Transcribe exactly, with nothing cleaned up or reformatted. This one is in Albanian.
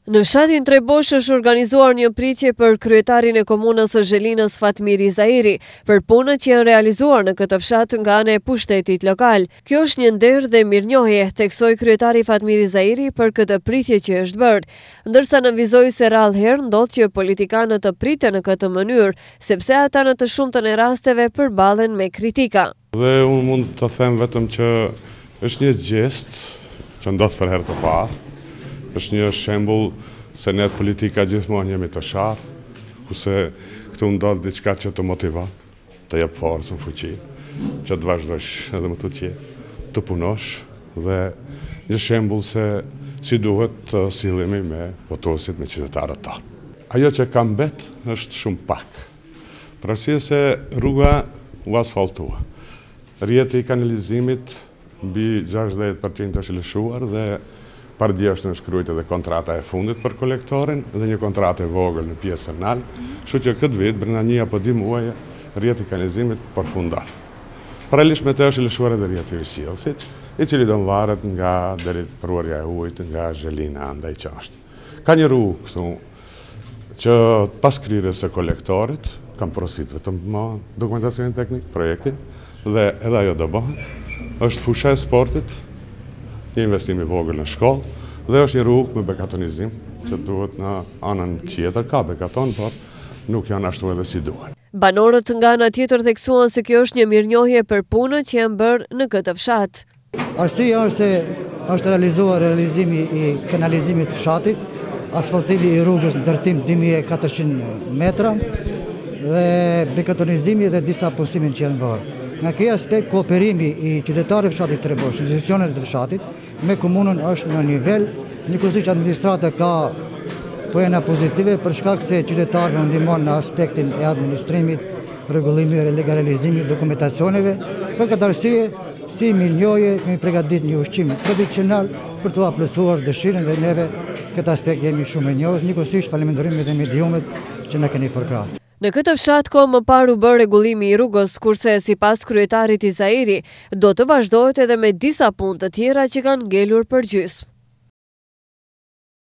Në fshatin Trebosh është organizuar një pritje për kryetarin e komunës së Zhelinës Fatmiri Zairi për punët që janë realizuar në këtë fshat nga ana e pushtetit lokal. Kjo është një nder dhe mirënjohje, theksoi kryetari Fatmiri Zairi për këtë pritje që është bërë, ndërsa nënvizoi se rrallë herë ndodh që politikanët të priten në këtë mënyrë, sepse ata në të shumtën e rasteve përballen me kritika. Dhe unë mund të them vetëm që është një gjest që ndodh për herë të parë. Është një shembull se ne politika gjithmonë jemi të sharë, kurse këtu ndodh diçka që të motivon, të jep forcën, fuqi, që të vazhdosh edhe më të qetë, të punosh dhe një shembull se si duhet të sillemi me votuesit, me qytetarët tanë. Ajo që ka mbet është shumë pak. Për arsye se rruga u asfaltua. Rrjeti i kanalizimit mbi gjashtëdhjetë përqind është lëshuar dhe Pardje është nënshkruajt edhe kontrata e fundit për kolektorin dhe një kontratë e vogël në pjesën anal, kështu që këtë vit brenda një apo dy muaje rrjeti i kanalizimit përfundon. Paralelisht me të është lëshuar edhe rrjeti i sjellësit, i cili do varet nga deri pruarja e ujit nga Zhelina ndaj qashtë. Ka një rrugë këtu që pas kryerjes së kolektorit kam porosit vetëm më dokumentacionin teknik, projektin dhe edhe ajo do bëhet. Është fusha e sportit, një investim i vogël në shkollë dhe është një rrugë me bekatonizim që duhet në anën tjetër ka bekaton, por nuk janë ashtu edhe si duhet. Banorët nga ana tjetër theksuan se kjo është një mirënjohje për punët që janë bërë në këtë fshat. Arsyeja është se është realizuar realizimi i kanalizimit të fshatit, asfaltimi i rrugës në ndërtim dy mijë e katërqind metra dhe bekatonizimi dhe disa punësimin që janë bërë. Nga këj aspekt, kooperimi i qytetarëve të fshatit Trebosh, institucionet të fshatit, me komunën është në nivel, njëkohësisht që administrata ka pojena pozitive për shkak se qytetarëve ndihmon në aspektin e administrimit, rregullimit dhe legalizimit dokumentacioneve. Për këtë arsye, si mirënjohje, kemi përgatitur një ushqim tradicional për t'u plotësuar dëshirën dhe neve këtë aspekt jemi shumë e njohës, njëkohësisht falemiderim edhe mediumet që na keni përkrahur. Në këtë fshat kohë më parë u bë rregullimi i rrugës, kurse sipas kryetarit i Zairi do të vazhdohet edhe me disa punë të tjera që kanë ngelur përgjysmë.